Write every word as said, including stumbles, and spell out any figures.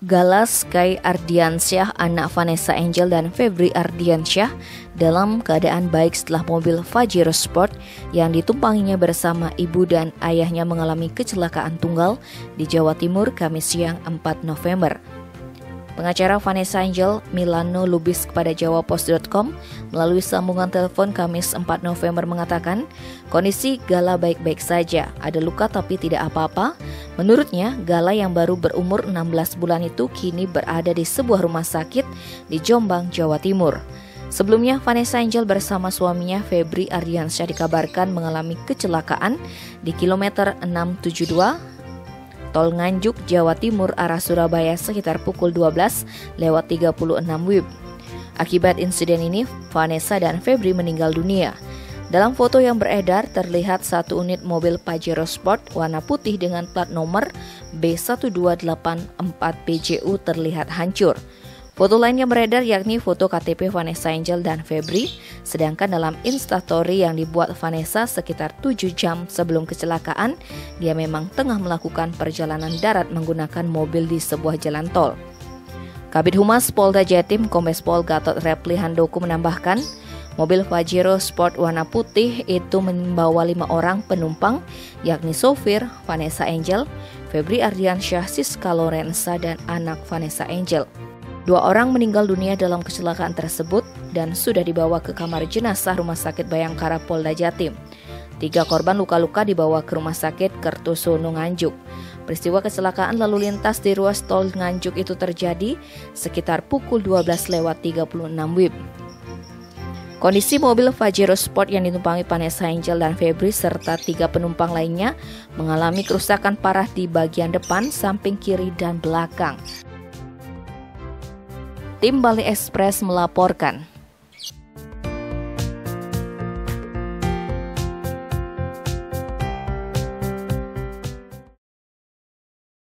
Gala Sky Ardiansyah, anak Vanessa Angel dan Febri Ardiansyah, dalam keadaan baik setelah mobil Pajero Sport yang ditumpanginya bersama ibu dan ayahnya mengalami kecelakaan tunggal di Jawa Timur Kamis siang empat November. Pengacara Vanessa Angel, Milano Lubis, kepada jawa post dot com melalui sambungan telepon Kamis empat November mengatakan kondisi Gala baik-baik saja, ada luka tapi tidak apa-apa. Menurutnya, Gala yang baru berumur enam belas bulan itu kini berada di sebuah rumah sakit di Jombang, Jawa Timur. Sebelumnya, Vanessa Angel bersama suaminya Febri Ardiansyah dikabarkan mengalami kecelakaan di kilometer enam tujuh dua Tol Nganjuk, Jawa Timur arah Surabaya sekitar pukul dua belas lewat tiga puluh enam W I B. Akibat insiden ini, Vanessa dan Febri meninggal dunia. Dalam foto yang beredar, terlihat satu unit mobil Pajero Sport warna putih dengan plat nomor B satu dua delapan empat B J U terlihat hancur. Foto lain yang beredar yakni foto K T P Vanessa Angel dan Febri, sedangkan dalam instastory yang dibuat Vanessa sekitar tujuh jam sebelum kecelakaan, dia memang tengah melakukan perjalanan darat menggunakan mobil di sebuah jalan tol. Kabid Humas Polda Jatim, Kombes Pol Gatot Repli Handoko menambahkan, mobil Pajero Sport warna putih itu membawa lima orang penumpang, yakni sopir, Vanessa Angel, Febri Ardiansyah, Siska Lorenza, dan anak Vanessa Angel. Dua orang meninggal dunia dalam kecelakaan tersebut dan sudah dibawa ke kamar jenazah Rumah Sakit Bayangkara Polda Jatim. Tiga korban luka-luka dibawa ke Rumah Sakit Kertosono Nganjuk. Peristiwa kecelakaan lalu lintas di ruas tol Nganjuk itu terjadi sekitar pukul dua belas lewat tiga puluh enam W I B. Kondisi mobil Pajero Sport yang ditumpangi Vanessa Angel dan Febri serta tiga penumpang lainnya mengalami kerusakan parah di bagian depan, samping kiri, dan belakang. Tim Bali Express melaporkan.